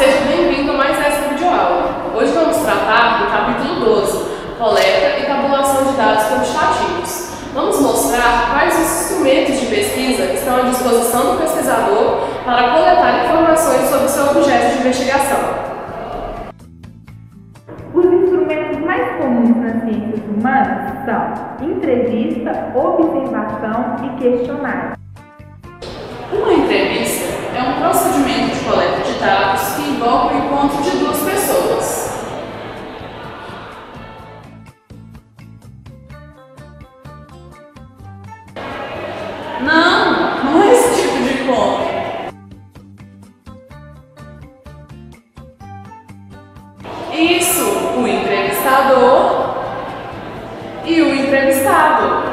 seja bem-vindo a mais essa videoaula. Hoje vamos tratar do capítulo 12, coleta e tabulação de dados quantitativos. Vamos mostrar quais os instrumentos de pesquisa que estão à disposição do pesquisador para coletar informações sobre o seu objeto de investigação. Os instrumentos mais comuns nas ciências humanas são entrevista, observação e questionário. Uma entrevista é um procedimento de coleta de dados que envolve o encontro de duas pessoas. Não é esse tipo de encontro. Isso, o entrevistador e o entrevistado.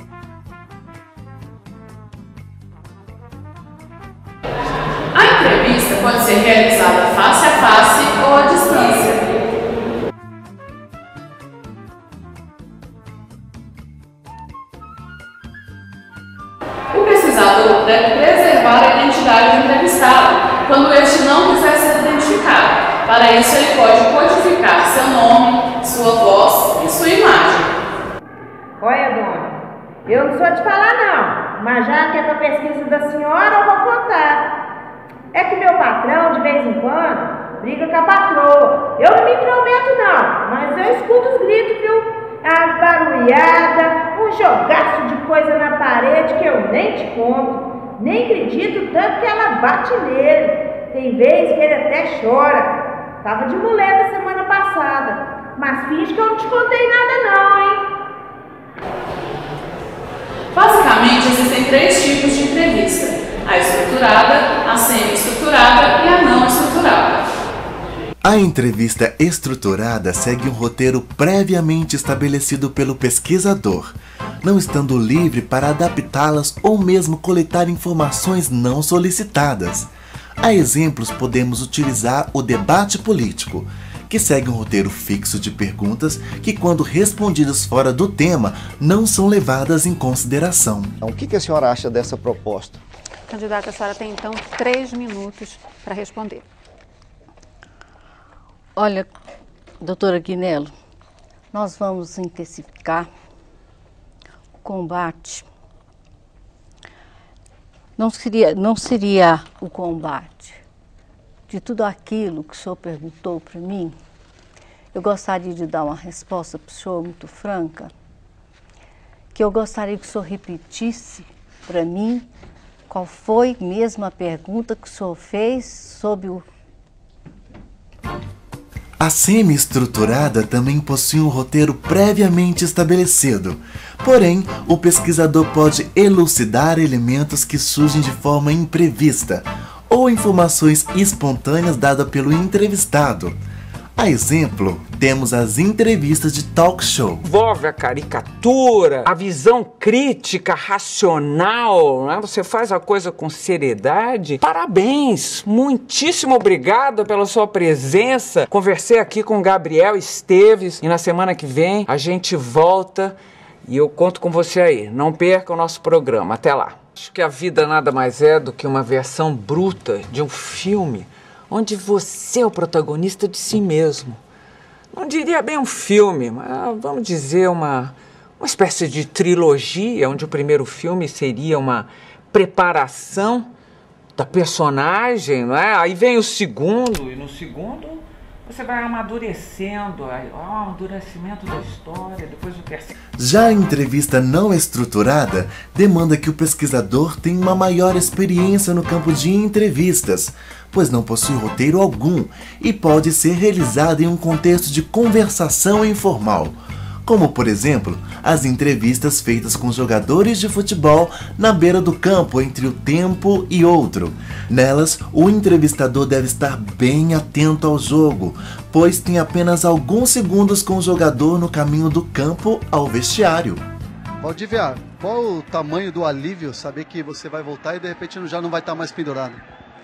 A entrevista pode ser realizada face a face ou à distância. O pesquisador deve preservar a identidade do entrevistado quando este não quiser ser identificado. Para isso, ele pode codificar seu nome, sua voz e sua imagem. Olha, dona, eu não sou de falar não, mas já que é para pesquisa da senhora, eu vou contar. É que meu patrão, de vez em quando, briga com a patroa. Eu não me intrometo não, mas eu escuto os gritos, viu? A barulhada, um jogaço de coisa na parede que eu nem te conto. Nem acredito tanto que ela bate nele. Tem vezes que ele até chora. Tava de muleta semana passada, mas finge que eu não te contei nada não, hein? Basicamente, existem três tipos de entrevista: a estruturada, a semi-estruturada e a não estruturada. A entrevista estruturada segue um roteiro previamente estabelecido pelo pesquisador, não estando livre para adaptá-las ou mesmo coletar informações não solicitadas. A exemplos, podemos utilizar o debate político, que segue um roteiro fixo de perguntas que, quando respondidas fora do tema, não são levadas em consideração. O que a senhora acha dessa proposta? Candidata, a senhora tem então 3 minutos para responder. Olha, doutora Guinello, nós vamos intensificar o combate. Não seria o combate de tudo aquilo que o senhor perguntou para mim. Eu gostaria de dar uma resposta para o senhor muito franca, que eu gostaria que o senhor repetisse para mim qual foi mesmo a pergunta que o senhor fez sobre o... A semi-estruturada também possui um roteiro previamente estabelecido, porém, o pesquisador pode elucidar elementos que surgem de forma imprevista ou informações espontâneas dadas pelo entrevistado. A exemplo, temos as entrevistas de talk show. Envolve a caricatura, a visão crítica, racional, né? Você faz a coisa com seriedade. Parabéns, muitíssimo obrigado pela sua presença. Conversei aqui com o Gabriel Esteves e na semana que vem a gente volta e eu conto com você aí. Não perca o nosso programa. Até lá. Acho que a vida nada mais é do que uma versão bruta de um filme onde você é o protagonista de si mesmo. Não diria bem um filme, mas vamos dizer uma espécie de trilogia, onde o primeiro filme seria uma preparação da personagem, não é? Aí vem o segundo, e no segundo você vai amadurecendo, o amadurecimento da história, depois o terceiro. Já a entrevista não estruturada demanda que o pesquisador tenha uma maior experiência no campo de entrevistas, pois não possui roteiro algum e pode ser realizada em um contexto de conversação informal, como, por exemplo, as entrevistas feitas com jogadores de futebol na beira do campo entre um tempo e outro. Nelas, o entrevistador deve estar bem atento ao jogo, pois tem apenas alguns segundos com o jogador no caminho do campo ao vestiário. Valdívia, qual o tamanho do alívio saber que você vai voltar e de repente já não vai estar mais pendurado?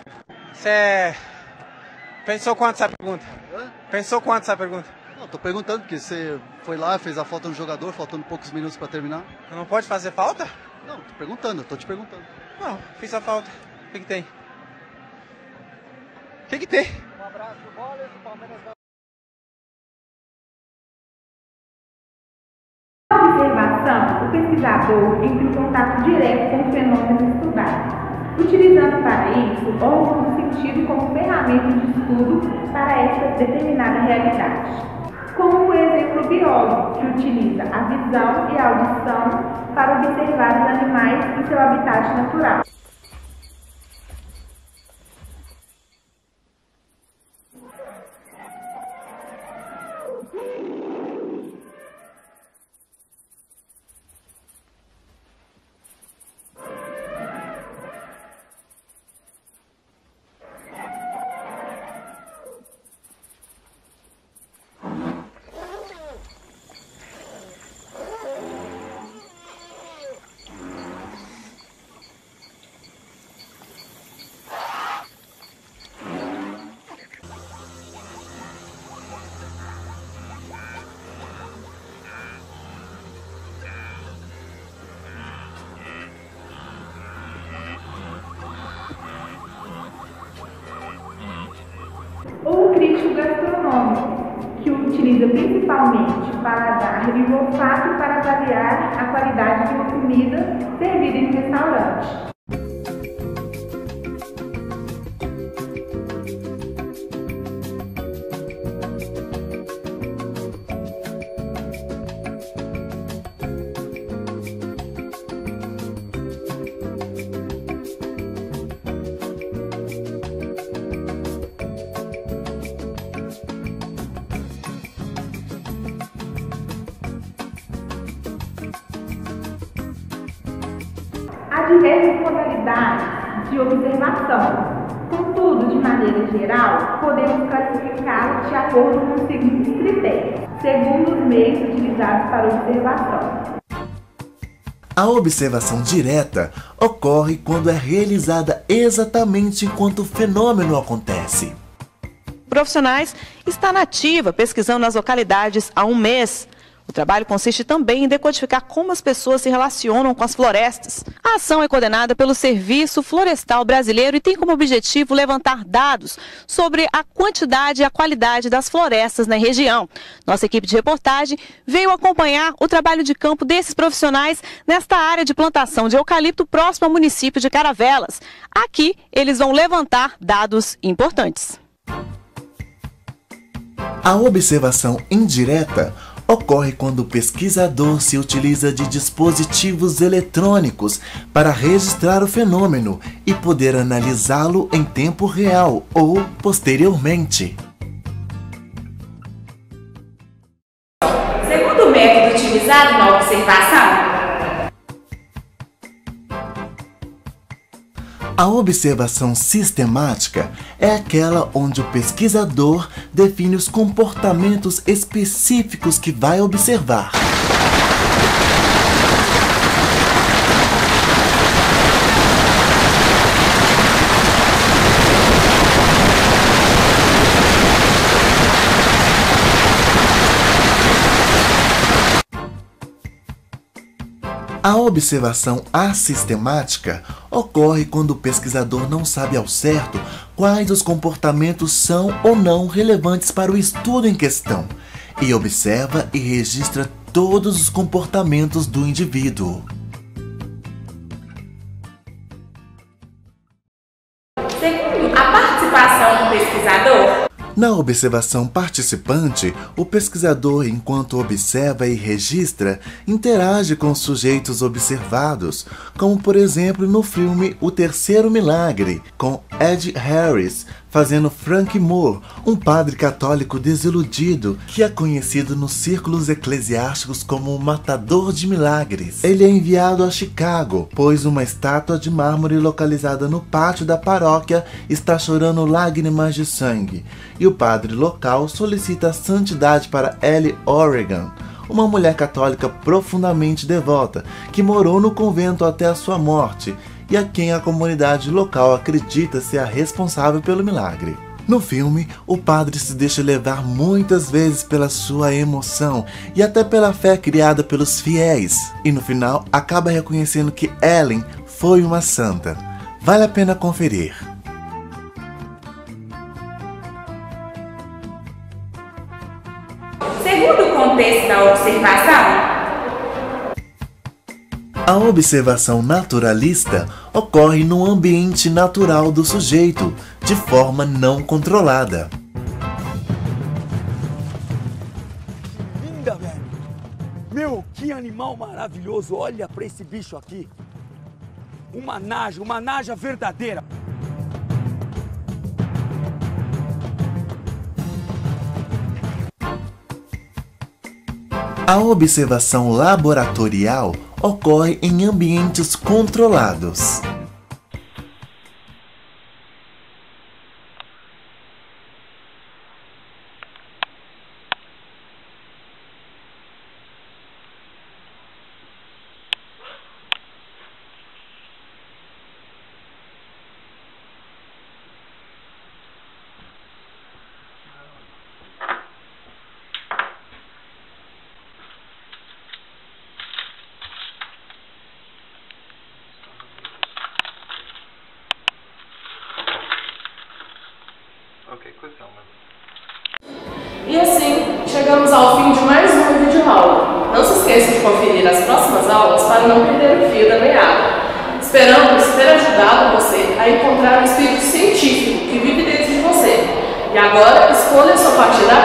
Você pensou quanto essa pergunta? Pensou quanto essa pergunta? Não, tô perguntando porque você foi lá, fez a falta no jogador, faltando poucos minutos para terminar. Não pode fazer falta? Não, tô perguntando, tô te perguntando. Não, fiz a falta. O que tem? O que tem? Um abraço. Na observação, o pesquisador entra em contato direto com o fenômeno estudado, utilizando para isso órgãos do sentido como ferramenta de estudo para essa determinada realidade. Como, por exemplo, o biólogo, que utiliza a visão e a audição para observar os animais em seu habitat natural. Ou o crítico gastronômico, que utiliza principalmente o paladar e o olfato para avaliar a qualidade de uma comida servida em um restaurante. Há diversas modalidades de observação. Contudo, de maneira geral, podemos classificá-las de acordo com os seguintes critérios, segundo os meios utilizados para observação. A observação direta ocorre quando é realizada exatamente enquanto o fenômeno acontece. Profissionais está na ativa, pesquisando nas localidades há um mês. O trabalho consiste também em decodificar como as pessoas se relacionam com as florestas. A ação é coordenada pelo Serviço Florestal Brasileiro e tem como objetivo levantar dados sobre a quantidade e a qualidade das florestas na região. Nossa equipe de reportagem veio acompanhar o trabalho de campo desses profissionais nesta área de plantação de eucalipto próximo ao município de Caravelas. Aqui, eles vão levantar dados importantes. A observação indireta ocorre quando o pesquisador se utiliza de dispositivos eletrônicos para registrar o fenômeno e poder analisá-lo em tempo real ou posteriormente. Segundo o método utilizado na observação, a observação sistemática é aquela onde o pesquisador define os comportamentos específicos que vai observar. A observação assistemática ocorre quando o pesquisador não sabe ao certo quais os comportamentos são ou não relevantes para o estudo em questão, e observa e registra todos os comportamentos do indivíduo. segundo a participação do pesquisador, Na observação participante, o pesquisador, enquanto observa e registra, interage com os sujeitos observados, como por exemplo no filme O Terceiro Milagre, com Ed Harris, fazendo Frank Moore, um padre católico desiludido que é conhecido nos círculos eclesiásticos como o matador de milagres. Ele é enviado a Chicago, pois uma estátua de mármore localizada no pátio da paróquia está chorando lágrimas de sangue, e o padre local solicita a santidade para Ellie Oregon, uma mulher católica profundamente devota, que morou no convento até a sua morte, e a quem a comunidade local acredita ser a responsável pelo milagre. No filme, o padre se deixa levar muitas vezes pela sua emoção e até pela fé criada pelos fiéis, e no final acaba reconhecendo que Ellen foi uma santa. Vale a pena conferir. na observação? A observação naturalista ocorre no ambiente natural do sujeito, de forma não controlada. Linda, velho! Meu, que animal maravilhoso! Olha pra esse bicho aqui! Uma naja verdadeira! A observação laboratorial ocorre em ambientes controlados. E assim, chegamos ao fim de mais uma videoaula. Não se esqueça de conferir as próximas aulas para não perder o fio da meada. Esperamos ter ajudado você a encontrar o espírito científico que vive dentro de você. E agora, escolha a sua partida